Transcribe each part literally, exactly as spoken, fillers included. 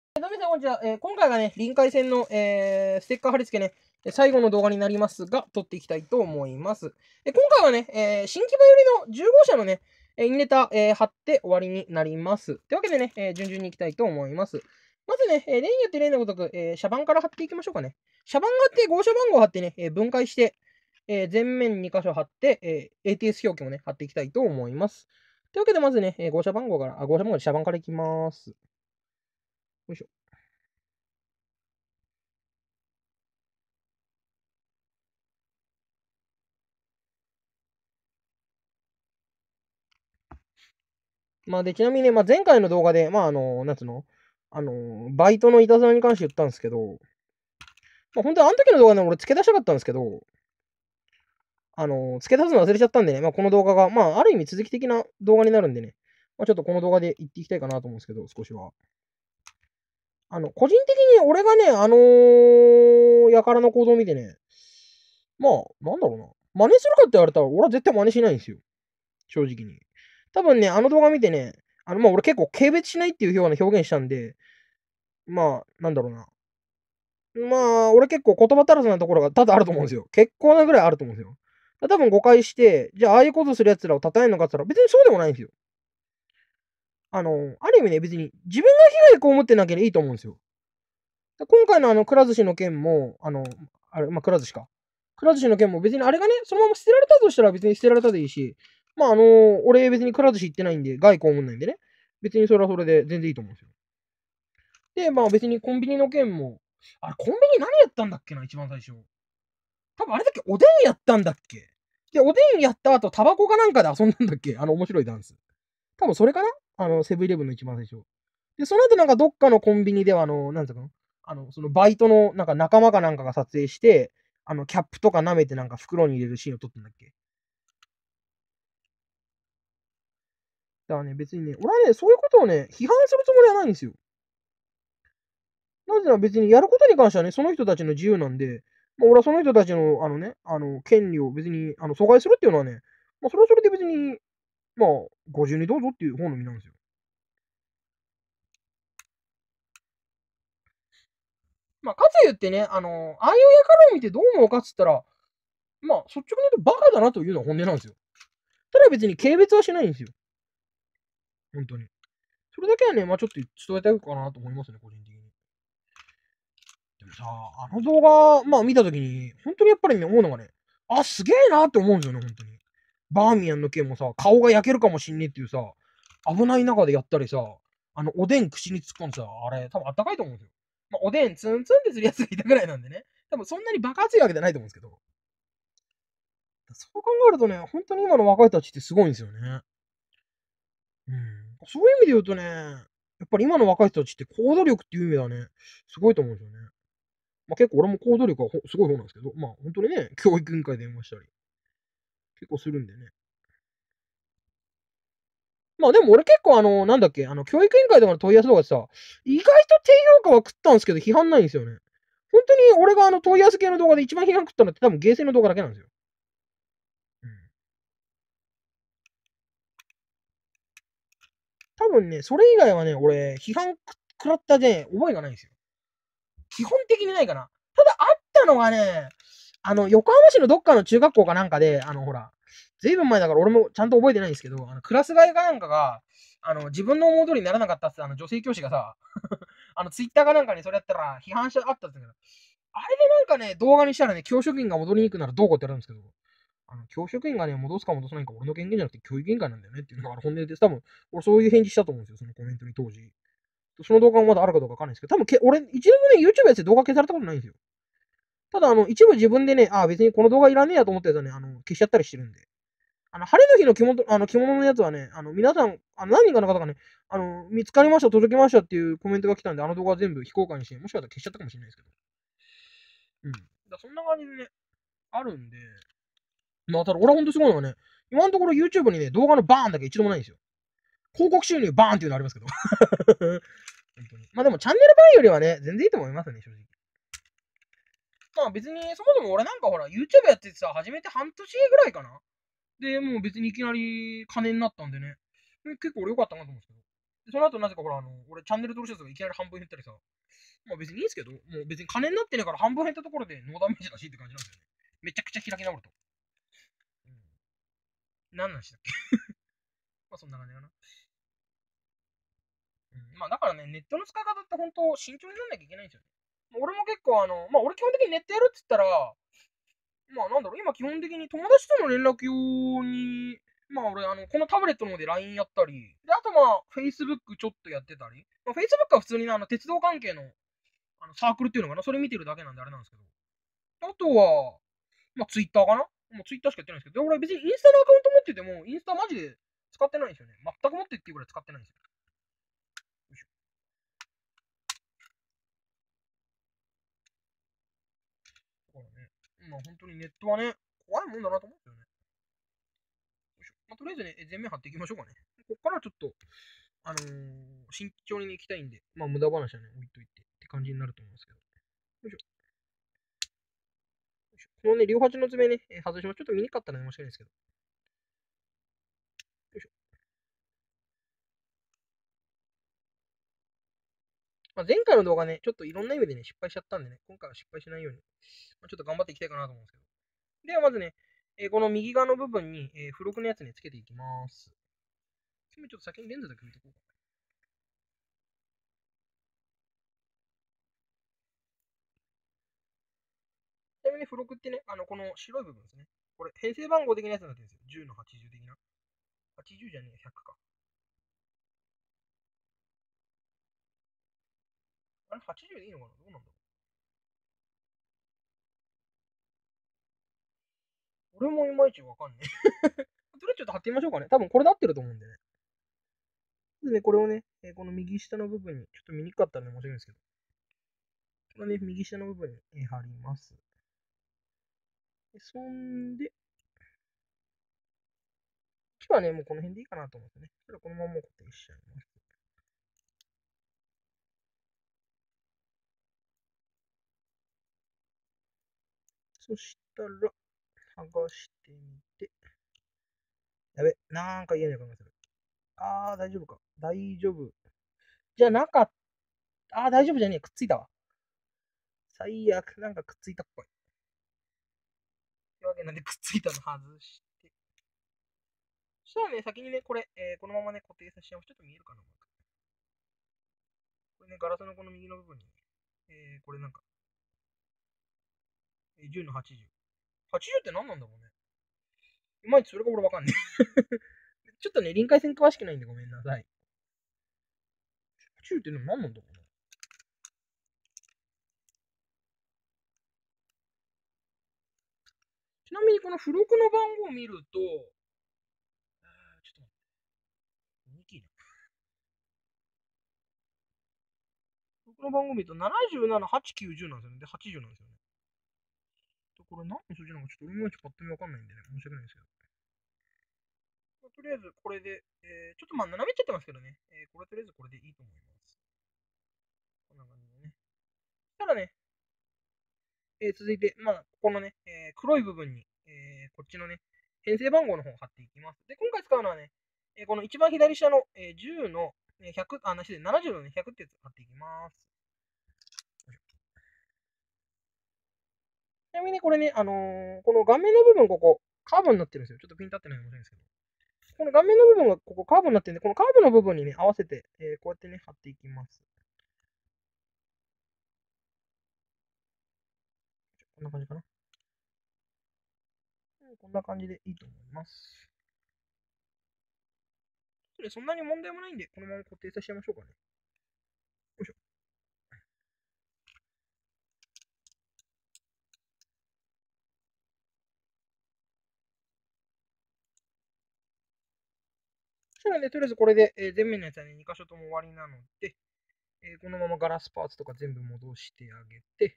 どうも皆さん、こんにちは。えー今回がね、臨海線の、えーステッカー貼り付けね、最後の動画になりますが、撮っていきたいと思います。え今回はね、えー新木場寄りのじゅう号車のね、えーインネタ、えー貼って終わりになります。というわけでね、えー順々に行きたいと思います。まずね、えー例によって例のごとく、えー、車番から貼っていきましょうかね。車番があって、号車番号貼ってね、えー分解して、えー前面に箇所貼って、えー エーティーエス 表記もね、貼っていきたいと思います。というわけで、まずね、えー号車番号から、あ、号車番号で車番からいきます。よいしょ。まあで、ちなみにね、まあ前回の動画で、まああの、なんつうのあの、バイトのいたずらに関して言ったんですけど、まあ本当はあの時の動画ね、俺付け出したかったんですけど、あの、付け出すの忘れちゃったんでね、まあこの動画が、まあある意味続き的な動画になるんでね、まあちょっとこの動画で言っていきたいかなと思うんですけど、少しは。あの、個人的に俺がね、あのー、やからの行動を見てね、まあ、なんだろうな。真似するかって言われたら、俺は絶対真似しないんですよ。正直に。多分ね、あの動画見てね、あの、まあ俺結構軽蔑しないっていうような表現したんで、まあ、なんだろうな。まあ、俺結構言葉足らずなところが多々あると思うんですよ。結構なぐらいあると思うんですよ。多分誤解して、じゃあああいうことする奴らを称えるのかって言ったら別にそうでもないんですよ。あの、ある意味ね、別に自分が被害被ってなきゃいいと思うんですよ。今回のあの、くら寿司の件も、あの、あれ、まあ、くら寿司か。くら寿司の件も別にあれがね、そのまま捨てられたとしたら別に捨てられたでいいし、まあ、あの俺別にくら寿司行ってないんで、害被んないんでね。別にそれはそれで全然いいと思うんですよ。で、まあ別にコンビニの件も、あれ、コンビニ何やったんだっけな、一番最初。多分あれだっけ、おでんやったんだっけ。で、おでんやった後、タバコかなんかで遊んだんだっけ、あの面白いダンス。多分それかな、あの、セブンイレブンの一番最初。で、その後なんかどっかのコンビニでは、あの、なんつうのあの、そのバイトのなんか仲間かなんかが撮影して、あの、キャップとか舐めてなんか袋に入れるシーンを撮ったんだっけ。だからね、別にね、俺はね、そういうことをね、批判するつもりはないんですよ。なぜなら別にやることに関してはね、その人たちの自由なんで、まあ、俺はその人たちの、あのね、あの、権利を別に、あの、阻害するっていうのはね、まあ、それはそれで別に、まあ、ご自由にどうぞっていう方の身なんですよ。まあ、かつ言ってね、あの、ああいうやからを見てどう思うかっつったら、まあ、率直に言うとバカだなというのは本音なんですよ。ただ別に軽蔑はしないんですよ。本当に。それだけはね、まあちょっと伝えたいかなと思いますね、個人的に。でもさ、あの動画、まあ見たときに、本当にやっぱりね、思うのがね、あ、すげえなって思うんですよね、本当に。バーミヤンの件もさ、顔が焼けるかもしんねえっていうさ、危ない中でやったりさ、あの、おでん口に突っ込んでさ、あれ、多分あったかいと思うんですよ。まあ、おでんツンツンってするやつがいたぐらいなんでね。多分そんなに爆発いわけじゃないと思うんですけど。そう考えるとね、本当に今の若い人たちってすごいんですよね。うん。そういう意味で言うとね、やっぱり今の若い人たちって行動力っていう意味ではね、すごいと思うんですよね。まあ結構俺も行動力はほすごい方なんですけど、まあ本当にね、教育委員会電話したり、結構するんでね。まあでも俺結構あの、なんだっけ、あの、教育委員会とかの問い合わせとかでさ、意外と低評価は食ったんですけど、批判ないんですよね。本当に俺があの問い合わせ系の動画で一番批判食ったのって多分ゲーセンの動画だけなんですよ。うん。多分ね、それ以外はね、俺、批判食らったね、覚えがないんですよ。基本的にないかな。ただあったのがね、あの、横浜市のどっかの中学校かなんかで、あの、ほら、ずいぶん前だから俺もちゃんと覚えてないんですけど、あの、クラス替えかなんかが、あの、自分の思う通りにならなかったって、あの、女性教師がさ、あの、ツイッターかなんかにそれやったら批判者あったって言うんだけど、あれでなんかね、動画にしたらね、教職員が戻りに行くならどうこうってやるんですけど、あの、教職員がね、戻すか戻さないか俺の権限じゃなくて教育委員会なんだよねっていうのが本音です。多分、俺そういう返事したと思うんですよ、そのコメントに当時。その動画もまだあるかどうかわかんないですけど、多分け、俺、一度もね、YouTube やって動画消されたことないんですよ。ただ、あの、一部自分でね、ああ、別にこの動画いらねえやと思ったやつはね、あの、消しちゃったりしてるんで。あの、晴れの日の着物、あの、着物のやつはね、あの、皆さん、あの、何人かの方がね、あの、見つかりました、届きましたっていうコメントが来たんで、あの動画は全部非公開にして、もしかしたら消しちゃったかもしれないですけど。うん。だそんな感じでね、あるんで、まあ、ただ俺はほんとすごいのはね、今のところ YouTube にね、動画のバーンだけ一度もないんですよ。広告収入バーンっていうのありますけど。本当に。まあでもチャンネルバーンよりはね、全然いいと思いますね、正直。まあ別に、そもそも俺なんかほら、YouTube やっててさ、始めて半年ぐらいかな。で、もう別にいきなり金になったんでね。結構俺良かったなと思うんですけど。 でその後なぜかほら、あの、俺チャンネル登録者数がいきなり半分減ったりさ、まあ別にいいんですけど、もう別に金になってねえから半分減ったところでノーダメージらしいって感じなんですよね。めちゃくちゃ開き直ると。うん。何なんしたっけまあそんな感じかな。うん、まあだからね、ネットの使い方って本当慎重になんなきゃいけないんですよね。俺も結構あの、まあ俺基本的にネットやるって言ったら、まあなんだろう、今基本的に友達との連絡用に、まあ俺あの、このタブレットの方で ライン やったり、で、あとまあ Facebook ちょっとやってたり、まあ、Facebook は普通にね、あの鉄道関係のあのサークルっていうのかな、それ見てるだけなんであれなんですけど、あとは、まあ Twitter かなもう Twitter しかやってないんですけど、で、俺別にインスタのアカウント持ってても、インスタマジで使ってないんですよね。全く持ってっていうぐらい使ってないんですよ。よいしょ。だからね、まあ本当にネットはね、怖いもんだなと思うんですよね。よいしょ。まあ、とりあえずね、全面貼っていきましょうかね。こっからちょっと、あのー、慎重に行きたいんで、まあ無駄話はね、置いといてって感じになると思うんですけど。よいしょ。よいしょこのね、両端の爪ね、えー外します。ちょっと見にくかったらね、申し訳ないですけど。よいしょ。まあ、前回の動画ね、ちょっといろんな意味でね、失敗しちゃったんでね、今回は失敗しないように、まあ、ちょっと頑張っていきたいかなと思うんですけど。ではまずね、えーこの右側の部分に、えー付録のやつね、つけていきます。ちょっと先にレンズだけ見ておこうか。ちなみに付録ってね、あの、この白い部分ですね。これ、編成番号的なやつになってるんですよ。じゅうのはちじゅう的な。はちじゅうじゃねえ、ひゃくか。あれ、はちじゅうでいいのかなどうなんだろう。俺もいまいちわかんねえ。とりあえずちょっと貼ってみましょうかね。多分これで合ってると思うんでね。でね、これをね、えーこの右下の部分に、ちょっと見にくかったらね、申し訳ないですけど、このね、右下の部分に、えー貼ります。でそんで、今日はね、もうこの辺でいいかなと思ってね。それはこのまま固定しちゃいます。そしたら、剥がしてみて、やべ、なんか嫌な予感がする。あー、大丈夫か。大丈夫。じゃなかった。あー、大丈夫じゃねえ。くっついたわ。最悪。なんかくっついたっぽい。というわけなんで、くっついたの外して。そしたらね、先にね、これ、えーこのままね、固定させちゃいます。ちょっと見えるかなこれね、ガラスのこの右の部分に、えー、これなんか、えーじゅうのはちじゅう。はちじゅうって何なんだろうね。いまいちそれが俺わかんねえ。ちょっとね、臨界線詳しくないんでごめんなさい。はちじゅうって何なんだろうな。ちなみにこの付録の番号を見ると、あーちょっと待って、にキーだ。付録の番号を見るとななじゅうなな、はち、きゅう、じゅうなんですよね。で、はちじゅうなんですよね。これ何の数字なのかちょっと俺もいまいちパッと見わかんないんでね、申し訳ないんですけど。まあとりあえずこれで、えー、ちょっとまあ斜めっちゃってますけどね、えー、これとりあえずこれでいいと思います。こんな感じでね。ただね、えー、続いて、まあ、ここのね、えー、黒い部分に、えー、こっちのね、編成番号の方を貼っていきます。で、今回使うのはね、えー、この一番左下の、えー、じゅうの、えー、ひゃく、あ、なしでななじゅうのね、ひゃくってやつ貼っていきます。ちなみにこれね、あのーこの顔面の部分、ここ、カーブになってるんですよ。ちょっとピン立ってないかもしれないですけど。この顔面の部分がここカーブになってるんで、このカーブの部分にね、合わせて、えー、こうやってね、貼っていきます。こんな感じかな。こんな感じでいいと思います。そんなに問題もないんで、このまま固定させちゃいましょうかね。よいしょ。そしたらね、とりあえずこれで、えー前面のやつはね、に箇所とも終わりなので、えーこのままガラスパーツとか全部戻してあげて、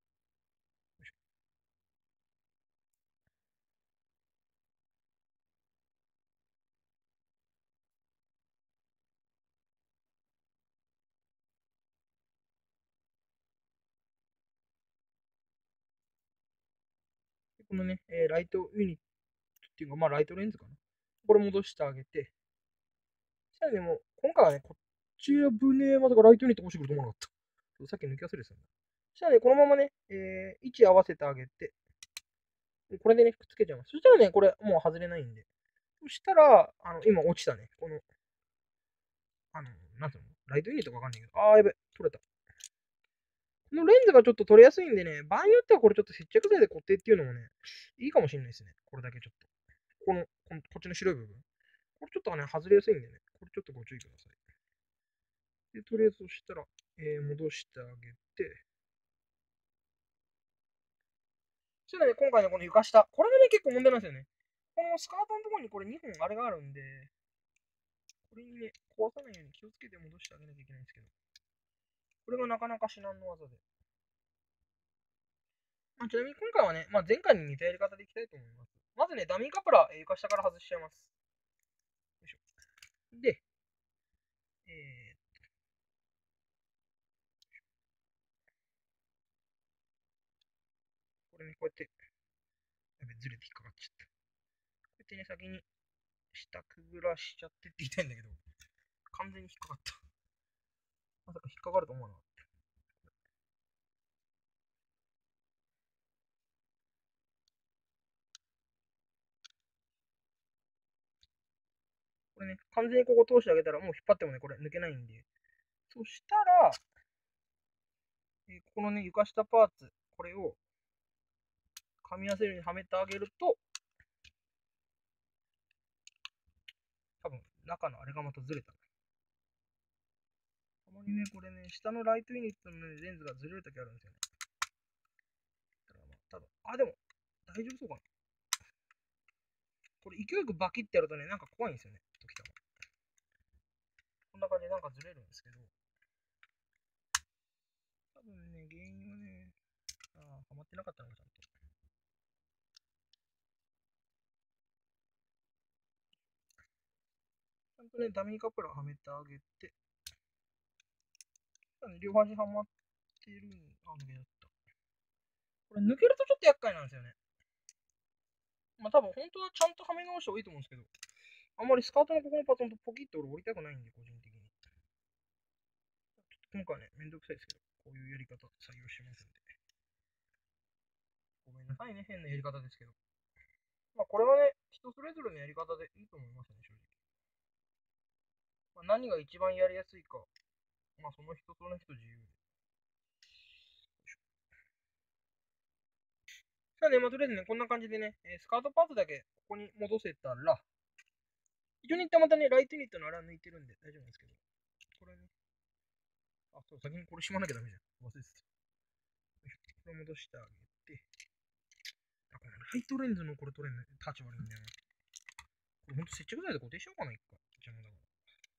このね、えーライトユニットっていうか、まあライトレンズかな。これ戻してあげて、そしたらね、もう、今回はね、 ちやぶねえ。まさかライトユニット欲してくると思わなかった。さっき抜き忘れてたんだ。そしたらね、このままね、えー、位置合わせてあげて、これでね、くっつけちゃいます。そしたらね、これもう外れないんで。そしたら、あの、今落ちたね。この、あの、なんつうのライトユニットかわかんないけど。あー、やべ、取れた。このレンズがちょっと取れやすいんでね、場合によってはこれちょっと接着剤で固定っていうのもね、いいかもしれないですね。これだけちょっと。この、このこっちの白い部分。これちょっとね、外れやすいんでね、これちょっとご注意ください。で、とりあえずそしたら、えー、戻してあげて、そしたらね、今回のこの床下、これがね、結構問題なんですよね。このスカートのところにこれにほんあれがあるんで、これにね、壊さないように気をつけて戻してあげなきゃいけないんですけど、これがなかなか至難の技で。まあ、ちなみに今回はね、まあ、前回に似たやり方でいきたいと思います。まずね、ダミーカプラー、えー床下から外しちゃいます。よいしょ。で、えー、これね、こうやって、やべ、ずれて引っかかっちゃった。こうやってね、先に下くぐらしちゃってって言いたいんだけど、完全に引っかかった。まさか引っかかると思わなかった。これね、完全にここ通してあげたらもう引っ張ってもね、これ抜けないんで。そしたら、えーここのね、床下パーツ、これを噛み合わせるようにはめてあげると、多分中のあれがまたずれた。たまにね、これね、下のライトユニットの、ね、レンズがずれるときあるんですよね。だからまあ、多分あ、でも、大丈夫そうかな。これ勢いよくバキってやるとね、なんか怖いんですよね。時たま。こんな感じでなんかずれるんですけど、多分ね、原因はね、ああ、はまってなかったのか、ちゃんと。ちゃんとね、ダミーカプラーはめてあげて、両端はまってるん、あ、抜けちゃった。これ抜けるとちょっと厄介なんですよね。まあ多分本当はちゃんとはめ直した方がいいと思うんですけど、あんまりスカートのここのパターンとポキッと俺折りたくないんで、個人的に。今回ね、めんどくさいですけど、こういうやり方採用しますんで。ごめんなさいね、変なやり方ですけど。まあこれはね、人それぞれのやり方でいいと思いますね、正直。まあ、何が一番やりやすいか、まあその人その人自由で。さあね、まあとりあえずね、こんな感じでね、えースカートパーツだけここに戻せたら、一応にまたね、ライトユニットのあれは抜いてるんで大丈夫なんですけど、これね、あ、そう、先にこれしまわなきゃダメじゃん。忘れてた。これ戻してあげて、あ、このライトレンズのこれ取れんの、タッチ悪いんだよな。これほんと接着剤で固定しようかな、一回。邪魔だから。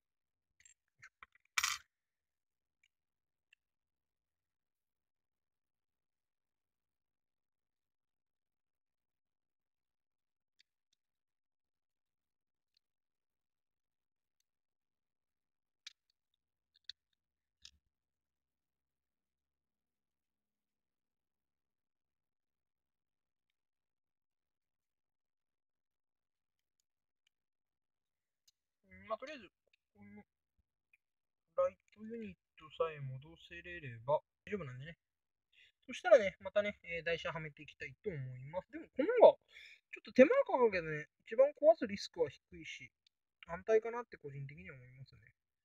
うん、まあとりあえず、このライトユニットさえ戻せれれば大丈夫なんでね。そしたらね、またね、えー台車はめていきたいと思います。でも、この方が、ちょっと手間かかるけどね、一番壊すリスクは低いし、安泰かなって個人的には思いますね。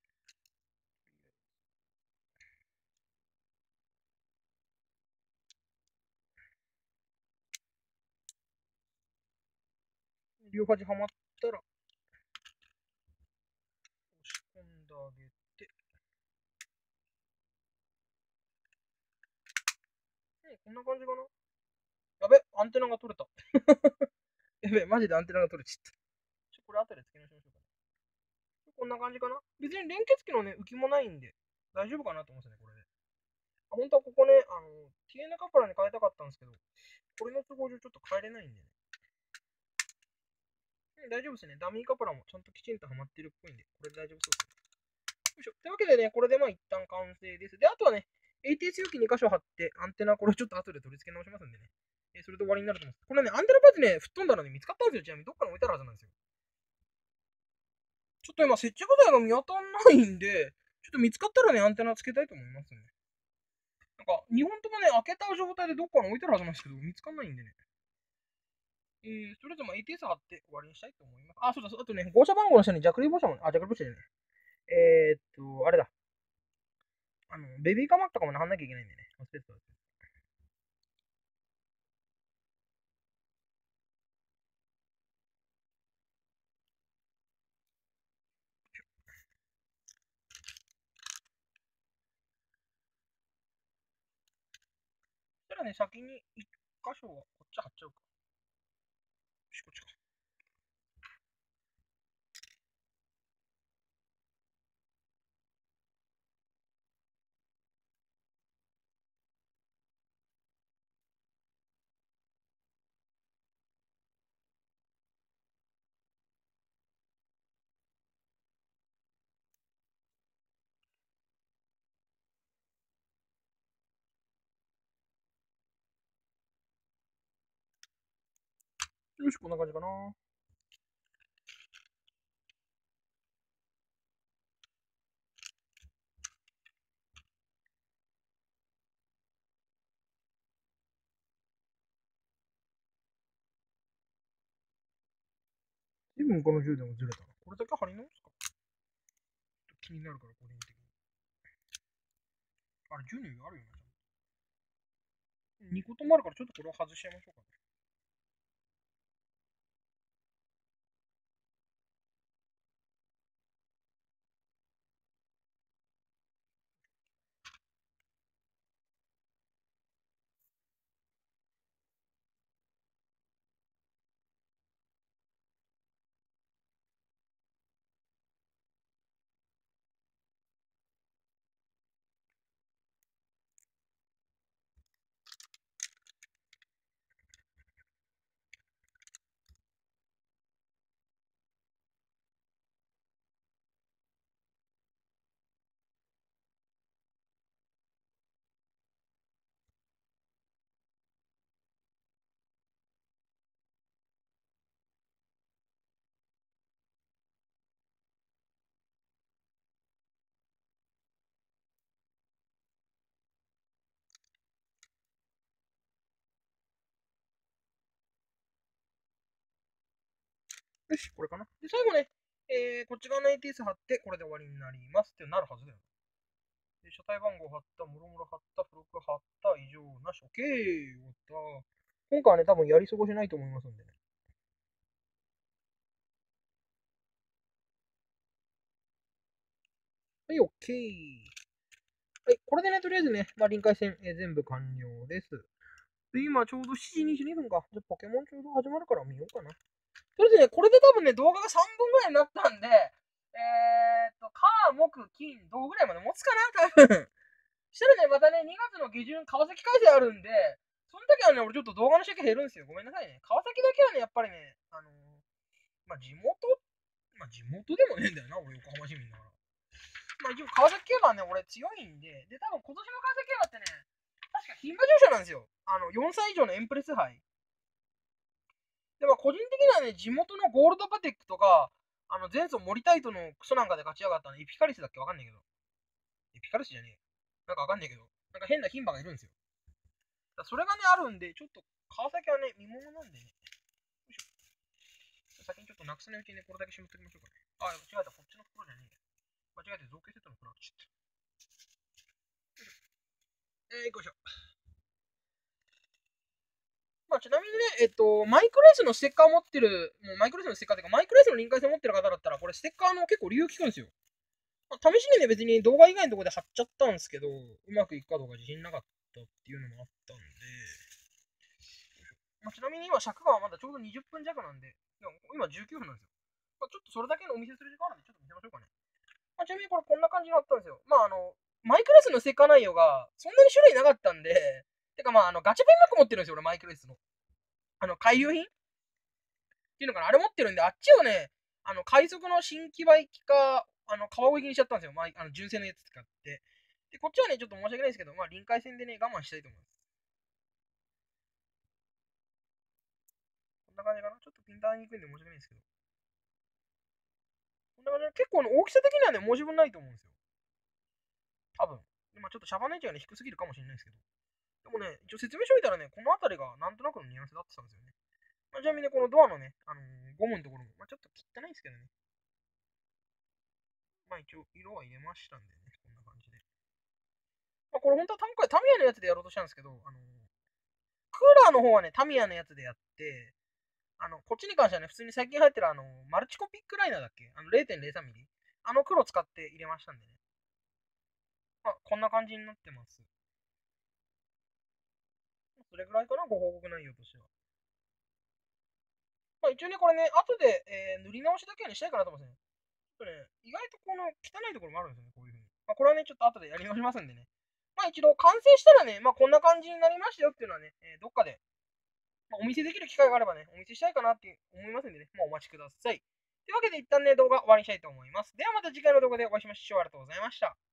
両端はまったら、押し込んであげて、うん、こんな感じかな。やべ、アンテナが取れた。やべ、マジでアンテナが取れちゃった。ちょ、これ後で付け直しましょうかね。こんな感じかな。別に連結機のね、浮きもないんで、大丈夫かなと思うんですよね、これで。本当はここね、あの、ティーエヌ カプラに変えたかったんですけど、これの都合上ちょっと変えれないんでね。うん、大丈夫ですね。ダミーカプラもちゃんときちんとはまってるっぽいんで、これで大丈夫そうですね。よいしょ。というわけでね、これでまあ一旦完成です。で、あとはね、エーティーエス 容器に箇所貼って、アンテナこれちょっと後で取り付け直しますんでね。えーそれで終わりになると思います。これね、アンテナパーツね、吹っ飛んだのに見つかったんですよ。ちなみにどっかに置いてあるはずなんですよ。ちょっと今、接着剤が見当たんないんで、 ちょっと見つかったらね、アンテナつけたいと思いますね。なんか、にほんともね、開けた状態でどっかに置いてるはずなんですけど、見つかんないんでね。えー、とりあえずまあ エーティーエス 貼って終わりにしたいと思います。あ、そうだ、そうあとね、号車番号の下にジャクリーボ車も、あ、ジャクリーボ車じゃねえ。えーっと、あれだ。あの、ベビーカーマークとかも貼んなきゃいけないんでね。忘れてた。そしたらね、先に一箇所はこっち貼っちゃうか。よし、こっちか。よし、こんな感じかな。随分このじゅうでもずれたな。これだけ貼り直すか。ちょっと気になるから、個人的に。あれ、じゅうの余裕あるよな。にこともあるから、ちょっとこれを外しちゃいましょうかね。よし、これかな。で、最後ね、えー、こっち側の エーティーエス 貼って、これで終わりになりますってなるはずだよ。で、車体番号貼った、もろもろ貼った、付録貼った、異常なし、OK! 終わった。今回はね、多分やり過ごしないと思いますんでね。はい、OK! はい、これでね、とりあえずね、まあ、臨界線、えー全部完了です。で、今ちょうどしちじにじゅうにふんか。じゃあ、ポケモンちょうど始まるから見ようかな。とりあえずね、これで多分ね、動画がさんぶんぐらいになったんで、えーっと、火、木、金、土ぐらいまで持つかな、多分。したらね、またね、にがつの下旬、川崎開催あるんで、その時はね、俺ちょっと動画の尺減るんですよ。ごめんなさいね。川崎だけはね、やっぱりね、あのー、まあ、地元、まあ、地元でもねえんだよな、俺、横浜市民だから。まあ、一応、川崎競馬はね、俺強いんで、で、多分今年の川崎競馬ってね、確か牝馬重賞なんですよ。あの、よんさい以上のエンプレス杯。で、まあ、個人的にはね、地元のゴールドパテックとか、あの、前走森タイトのクソなんかで勝ち上がったの、エピカリスだっけわかんないけど。エピカリスじゃねえ。なんかわかんないけど、なんか変な牝馬がいるんですよ。だそれがね、あるんで、ちょっと川崎はね、見物なんでね。よいしょ。先にちょっとなくさないうちにね、これだけしまっておきましょうかね。あ、間違えた。こっちの袋じゃねえや。間違えて造形セットの袋開けちゃった。えー、よいしょ。まあ、ちなみにね、えっと、マイクレースのステッカーを持ってる、もうマイクレースのステッカーというか、マイクレースの臨界線を持ってる方だったら、これステッカーの結構理由聞くんですよ。まあ、試しにね、別に動画以外のところで貼っちゃったんですけど、うまくいくかどうか自信なかったっていうのもあったんで、まあ、ちなみに今尺がまだちょうどにじゅっぷん弱なんで、いや今じゅうきゅうふんなんですよ。まあ、ちょっとそれだけのお見せする時間なんで、ちょっと見せましょうかね。まあ、ちなみにこれこんな感じになったんですよ。まああの、マイクレスのステッカー内容がそんなに種類なかったんで、てかまああの、ガチャペンマーク持ってるんですよ、俺マイクレスの。あの、海流品っていうのかな、あれ持ってるんで、あっちをね、あの、快速の新規売機か、あの、川越きにしちゃったんですよ。まあ、あの純正のやつ使って。で、こっちはね、ちょっと申し訳ないですけど、まあ、臨界線でね、我慢したいと思います。こんな感じかな。ちょっとピンターにくいんで申し訳ないですけど。こんな感じで、結構の大きさ的にはね、申し分ないと思うんですよ。 多分。まあちょっとシャバネチがね、低すぎるかもしれないですけど。でもね、一応説明書見たらね、この辺りがなんとなくのニュアンスだってたんですよね。まあ、ちなみにね、このドアのね、あのーゴムのところも、まあ、ちょっと汚いですけどね。まあ一応色は入れましたんでね、こんな感じで。まあこれ本当は今回タミヤのやつでやろうとしたんですけど、あのークーラーの方はね、タミヤのやつでやって、あの、こっちに関してはね、普通に最近入ってるあの、マルチコピックライナーだっけあの れいてんれいさんミリあの黒使って入れましたんでね。まあ、こんな感じになってます。それぐらいかな、ご報告内容としては。まあ一応ね、これね、後で、えー塗り直しだけはにしたいかなと思うんですね。ちょっとね、意外とこの汚いところもあるんですよね、こういう風に。まあこれはね、ちょっと後でやり直しますんでね。まあ一度完成したらね、まあこんな感じになりましたよっていうのはね、えーどっかで、まあ、お見せできる機会があればね、お見せしたいかなって思いますんでね、まあお待ちください。というわけで一旦ね、動画終わりにしたいと思います。ではまた次回の動画でお会いしましょう。ありがとうございました。